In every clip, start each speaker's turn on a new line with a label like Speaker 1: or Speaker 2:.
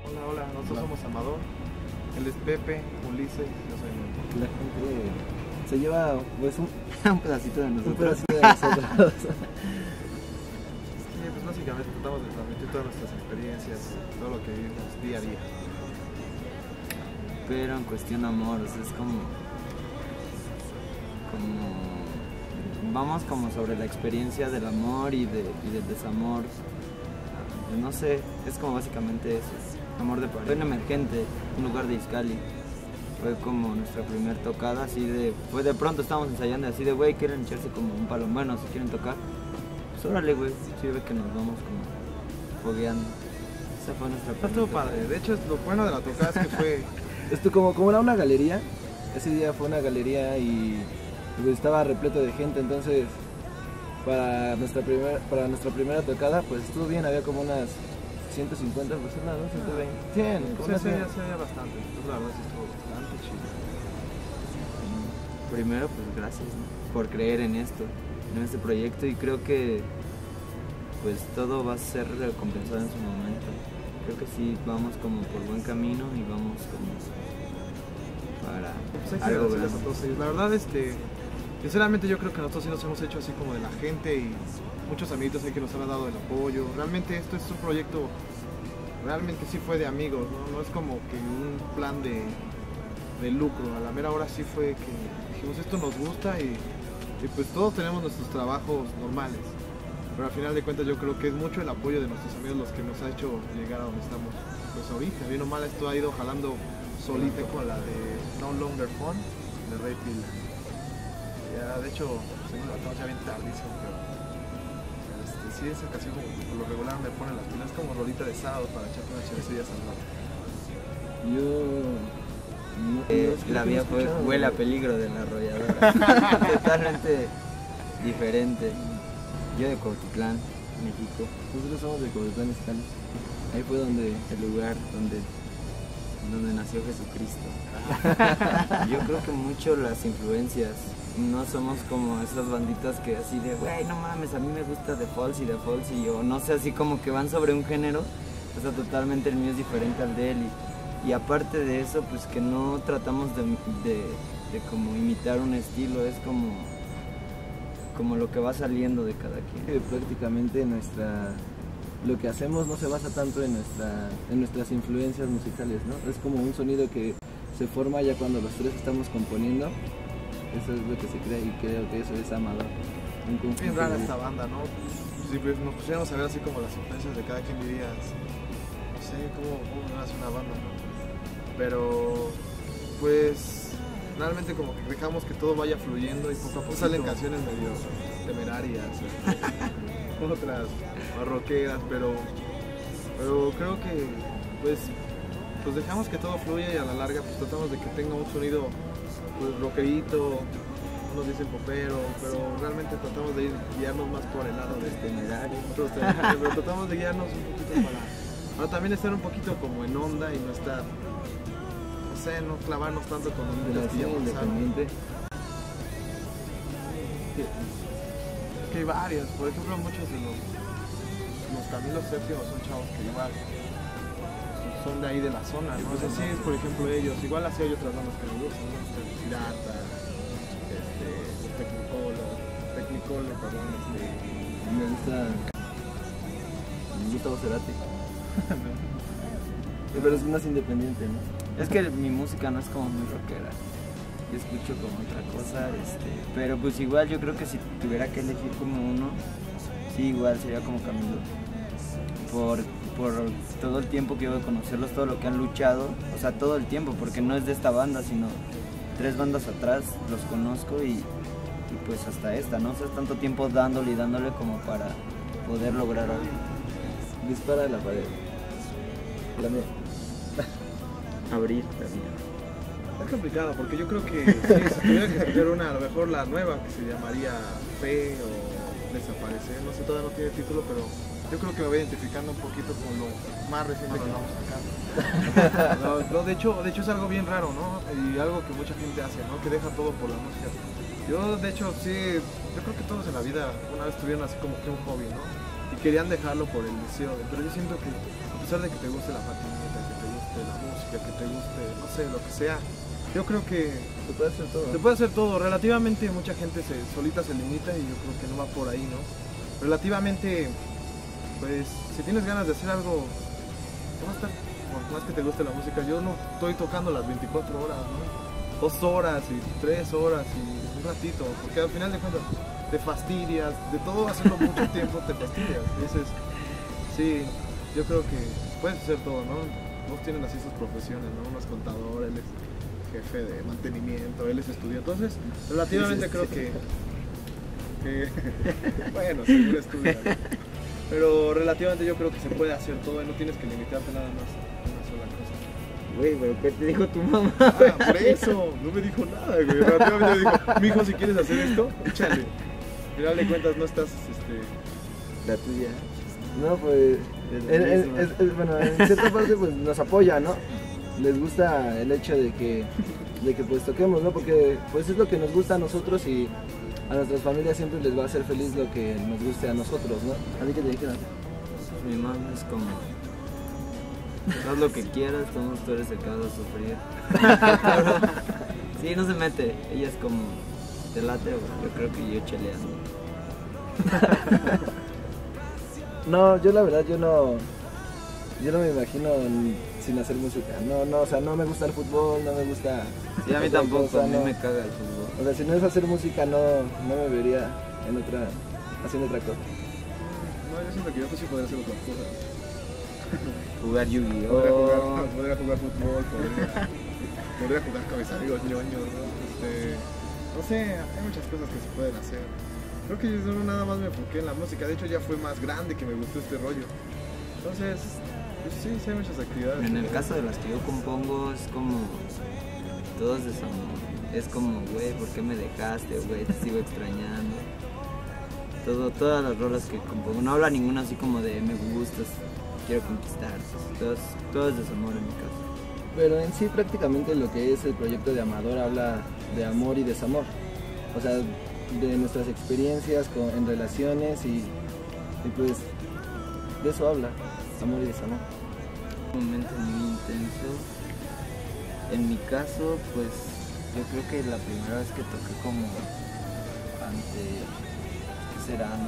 Speaker 1: Hola, hola, nosotros somos Amador, él es Pepe, Ulises, yo soy Memo.
Speaker 2: La gente se lleva pues un
Speaker 3: pedacito de nosotros.
Speaker 2: un pedacito de nosotros.
Speaker 1: Sí, pues básicamente tratamos de transmitir todas nuestras experiencias, todo lo que vivimos día a día.
Speaker 3: Pero en cuestión amor, o sea, es como vamos como sobre la experiencia del amor y del desamor. No sé, es como básicamente eso. Amor de pareja. Fue en Emergente, un lugar de Izcali. Fue como nuestra primera tocada, así de... Fue de pronto estábamos ensayando así de, güey, ¿quieren echarse como un palo? Bueno, si quieren tocar, pues órale, güey. Sí ve que nos vamos como fogueando. Esa fue nuestra primera
Speaker 1: Estuvo
Speaker 3: tocada.
Speaker 1: padre, de hecho lo bueno de la tocada es que fue...
Speaker 2: Esto como era una galería, ese día fue una galería y pues, estaba repleto de gente, entonces para nuestra primera tocada pues estuvo bien, había como unas 150 personas, ¿no? 120, 100,
Speaker 1: Sí,
Speaker 2: unas
Speaker 1: se
Speaker 2: 100.
Speaker 1: veía bastante, pues la verdad sí estuvo bastante chido.
Speaker 3: Primero, pues gracias, ¿no? Por creer en esto, en este proyecto, y creo que pues todo va a ser recompensado en su momento. Creo que sí, vamos como por buen camino y vamos como para
Speaker 1: Pues hay que
Speaker 3: algo
Speaker 1: agradecerles a
Speaker 3: grande.
Speaker 1: todos ellos. La verdad, sinceramente yo creo que nosotros sí nos hemos hecho así como de la gente y muchos amiguitos ahí que nos han dado el apoyo. Realmente esto es un proyecto, realmente sí fue de amigos, ¿no? No es como que un plan de lucro. A la mera hora sí fue que dijimos esto nos gusta y pues todos tenemos nuestros trabajos normales. Pero al final de cuentas yo creo que es mucho el apoyo de nuestros amigos los que nos ha hecho llegar a donde estamos pues ahorita. Bien o mal esto ha ido jalando solita con la de No Longer Fun de Ray Pila. Ya de hecho se me levantamos ya bien tardísimo, pero sí esa canción por lo regular me pone las pilas como rolita de sábado para echarte unas cervecillas al lado.
Speaker 2: Yo
Speaker 3: La mía fue Huele a Peligro de la Arrolladora. Totalmente diferente. Yo de Cuautitlán, México.
Speaker 2: nosotros somos de Cuautitlán Izcalli.
Speaker 3: Ahí fue el lugar donde nació Jesucristo. Yo creo que mucho las influencias. No somos como esas banditas que así de, güey, no mames, a mí me gusta The Falls y yo, no sé, así como que van sobre un género. O sea, totalmente el mío es diferente al de él. Y aparte de eso, pues que no tratamos de como imitar un estilo, es como lo que va saliendo de cada quien.
Speaker 2: Prácticamente lo que hacemos no se basa tanto en nuestras influencias musicales, ¿no? Es como un sonido que se forma ya cuando los tres estamos componiendo. Eso es lo que se crea y creo que eso es Amador. Un conjunto
Speaker 1: Bien rara
Speaker 2: de-
Speaker 1: esta banda, ¿no? Si pues, nos pusiéramos a ver así como las influencias de cada quien dirías, no sé cómo nace una banda, ¿no? Pero pues realmente como que dejamos que todo vaya fluyendo y poco a poco salen canciones medio temerarias, otras más rockeras, pero creo que pues dejamos que todo fluya y a la larga pues tratamos de que tenga un sonido pues rockerito, unos dicen popero, pero realmente tratamos de guiarnos más por el lado de
Speaker 3: Temerario.
Speaker 1: pero tratamos de guiarnos un poquito para también estar un poquito como en onda y no estar, no sé, no clavarnos tanto con
Speaker 2: de la
Speaker 1: ondas que ya
Speaker 2: escena
Speaker 1: pasaron.
Speaker 2: independiente.
Speaker 1: Que hay varios, por ejemplo muchos de los Camilos Séptimos son chavos que igual son de ahí de la zona, ¿no? Pues así es, por ejemplo, ellos, igual así hay otras bandas que me gustan, ¿no? Pirata, Technicolor, perdón,
Speaker 2: Me gusta Cerati. Pero es más independiente, ¿no?
Speaker 3: Es que mi música no es como muy rockera. Yo escucho como otra cosa, pero pues igual yo creo que si tuviera que elegir como uno, sí, igual sería como Camilo. Por todo el tiempo que llevo de conocerlos, todo lo que han luchado, o sea, todo el tiempo, porque no es de esta banda, sino 3 bandas atrás los conozco y pues hasta esta, ¿no? O sea, es tanto tiempo dándole y dándole como para poder lograr algo.
Speaker 2: Dispara de la pared. La mía.
Speaker 3: Abrir también.
Speaker 1: Es complicado porque yo creo que sí, si tuviera que escoger una, a lo mejor la nueva que se llamaría Fe o Desaparecer, no sé, todavía no tiene título, pero yo creo que me voy identificando un poquito con lo más reciente que vamos sacando. No, de hecho es algo bien raro, ¿no? Y algo que mucha gente hace, ¿no? Que deja todo por la música. Yo de hecho sí, yo creo que todos en la vida una vez tuvieron así como que un hobby, ¿no? Y querían dejarlo por el deseo, pero yo siento que a pesar de que te guste la patineta, que te guste la música, que te guste, no sé, lo que sea. Yo creo que
Speaker 2: Se puede hacer todo.
Speaker 1: se puede hacer todo. Relativamente mucha gente solita se limita y yo creo que no va por ahí, ¿no? Relativamente, pues, si tienes ganas de hacer algo, no va a estar, por más que te guste la música, yo no estoy tocando las 24 horas, ¿no? 2 horas y 3 horas y un ratito, porque al final de cuentas te fastidias, de todo hacerlo mucho tiempo te fastidias. Entonces, sí, yo creo que puedes hacer todo, ¿no? Todos tienen así sus profesiones, ¿no? Uno es contador, él es jefe de mantenimiento, él es estudiante. Entonces, relativamente creo que bueno, seguro estudia, ¿no? Pero relativamente yo creo que se puede hacer todo y no tienes que limitarte nada más a una sola cosa.
Speaker 3: Güey, pero ¿qué te dijo tu mamá?
Speaker 1: Ah, por eso, no me dijo nada, güey. Relativamente me dijo, mijo, si quieres hacer esto, échale. Al final de cuentas no estás,
Speaker 3: La tuya.
Speaker 2: No, pues, bueno, en cierta parte pues nos apoya, ¿no? Les gusta el hecho de que pues toquemos, ¿no? Porque pues es lo que nos gusta a nosotros y a nuestras familias siempre les va a hacer feliz lo que nos guste a nosotros, ¿no? ¿A ti qué te dijeron?
Speaker 3: Mi mamá es como, haz lo que quieras, tú eres el que vas a sufrir. Sí, no se mete, ella es como, te late, yo creo que yo cheleando.
Speaker 2: No, yo la verdad, yo no me imagino sin hacer música. No, o sea, no me gusta el fútbol, no me gusta...
Speaker 3: Sí, a mí
Speaker 2: otra
Speaker 3: tampoco,
Speaker 2: cosa,
Speaker 3: a mí
Speaker 2: no.
Speaker 3: me caga el fútbol.
Speaker 2: O sea, si no es hacer música, no me vería haciendo otra cosa.
Speaker 1: no, yo siento que yo sí podría hacer otras cosas.
Speaker 3: Jugar Yu-Gi-Oh!
Speaker 1: Podría jugar fútbol, podría jugar con mis amigos ñoños, ¿no? No sé, hay muchas cosas que se pueden hacer. Creo que yo nada más me enfoqué en la música, de hecho ya fue más grande que me gustó este rollo. Entonces, pues sí hay muchas actividades.
Speaker 3: En el caso de las que yo compongo es como, todo es desamor. Es como, güey, ¿por qué me dejaste, güey? Te sigo extrañando. Todas las rolas que compongo, no habla ninguna así como de me gustas, quiero conquistarte. Todo es desamor en mi caso.
Speaker 2: Pero en sí prácticamente lo que es el proyecto de Amador habla de amor y desamor. O sea, de nuestras experiencias en relaciones y pues de eso habla, amor y desamor.
Speaker 3: Un momento muy intenso. En mi caso, pues yo creo que la primera vez que toqué como ante, ¿qué serán?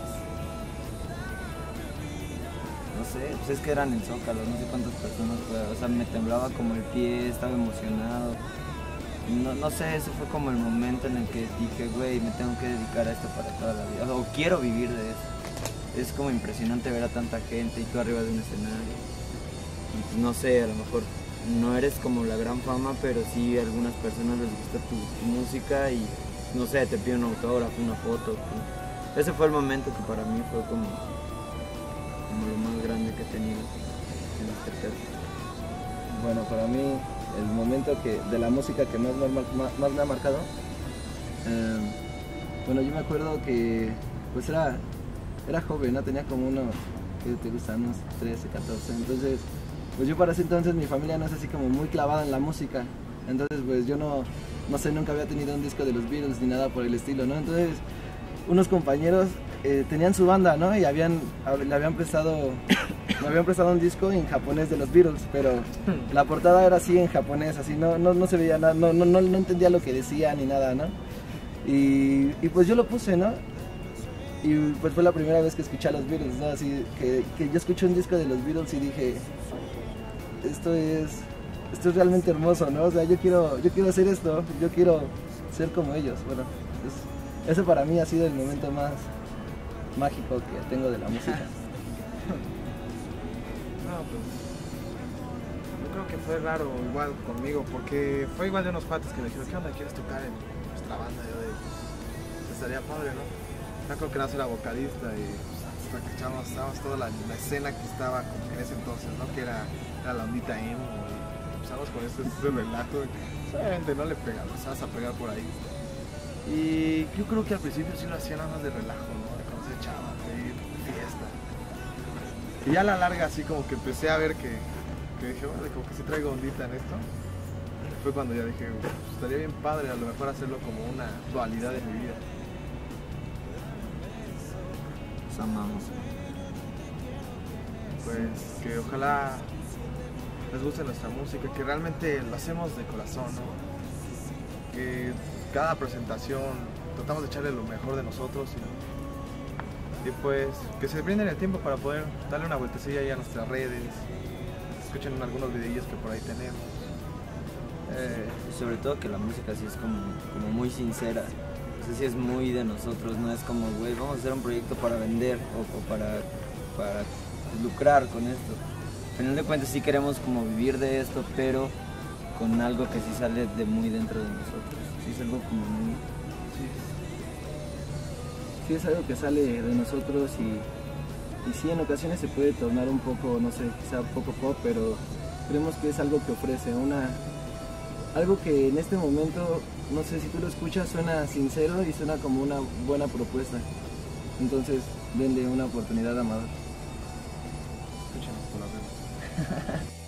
Speaker 3: No sé, pues es que eran en Zócalo, no sé cuántas personas fueron, o sea, me temblaba como el pie, estaba emocionado. No sé, ese fue como el momento en el que dije, güey, me tengo que dedicar a esto para toda la vida, o quiero vivir de eso. Es como impresionante ver a tanta gente y tú arriba de un escenario. Y pues, no sé, a lo mejor no eres como la gran fama, pero sí a algunas personas les gusta tu música y no sé, te piden un autógrafo, una foto. Ese fue el momento que para mí fue como lo más grande que he tenido en este caso.
Speaker 2: Bueno, para mí el momento de la música que más me ha marcado, bueno, yo me acuerdo que pues era joven, ¿no? Tenía como unos 13, 14, entonces pues yo para ese entonces mi familia no es así como muy clavada en la música, entonces pues yo no sé, nunca había tenido un disco de los Beatles ni nada por el estilo, ¿no? Entonces unos compañeros tenían su banda, ¿no? Y me habían prestado un disco en japonés de los Beatles, pero la portada era así en japonés, así no se veía nada, no entendía lo que decía ni nada, ¿no? Y pues yo lo puse, ¿no? Y pues fue la primera vez que escuché a los Beatles, ¿no? Así que yo escuché un disco de los Beatles y dije, esto es realmente hermoso, ¿no? O sea, yo quiero hacer esto, yo quiero ser como ellos. Bueno, eso para mí ha sido el momento más mágico que tengo de la música.
Speaker 1: No, pues yo creo que fue raro igual conmigo, porque fue igual de unos patas que me dijeron, ¿qué onda? ¿Quieres tocar en nuestra banda? Yo de, estaría padre, ¿no? Me acuerdo que era vocalista y hasta que estábamos toda la escena que estaba en ese entonces, ¿no? Que era la ondita emo y empezamos con ese relajo y obviamente no le pegamos, vas a pegar por ahí. Y yo creo que al principio sí lo hacía nada más de relajo, ¿no? De conocer chavas, de ir de fiesta. Y ya a la larga así como que empecé a ver que dije, vale, como que sí traigo ondita en esto. Fue cuando ya dije, pues, estaría bien padre a lo mejor hacerlo como una dualidad de mi vida.
Speaker 3: Los amamos.
Speaker 1: Pues que ojalá les guste nuestra música, que realmente lo hacemos de corazón, ¿no? Que cada presentación tratamos de echarle lo mejor de nosotros y pues que se brinden el tiempo para poder darle una vueltecilla ahí a nuestras redes, escuchen algunos videillos que por ahí tenemos.
Speaker 3: Y sobre todo que la música sí es como muy sincera, o sea, sí es muy de nosotros, no es como, güey, vamos a hacer un proyecto para vender o para lucrar con esto. Al final de cuentas sí queremos como vivir de esto, pero con algo que sí sale de muy dentro de nosotros, sí es algo como muy...
Speaker 2: Sí, es algo que sale de nosotros y sí, en ocasiones se puede tornar un poco, no sé, quizá poco pop, pero creemos que es algo que ofrece algo que en este momento, no sé, si tú lo escuchas suena sincero y suena como una buena propuesta. Entonces, denle una oportunidad a Amador.
Speaker 1: Escúchenos por la red.